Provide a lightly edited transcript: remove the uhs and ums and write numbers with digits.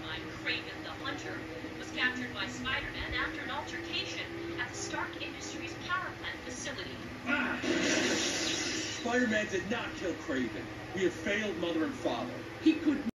time, Kraven the Hunter was captured by Spider-Man after an altercation at the Stark Industries power plant facility. Spider-Man did not kill Kraven. We have failed Mother and Father. He could